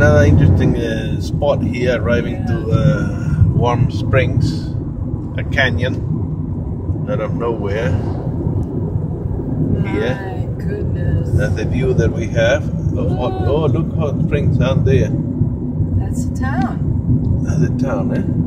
another interesting spot here, arriving to Warm Springs, a canyon out of nowhere. Here, my goodness. that's the view that we have of Hot. Oh, look, Hot Springs down there. That's a town. That's a town, eh?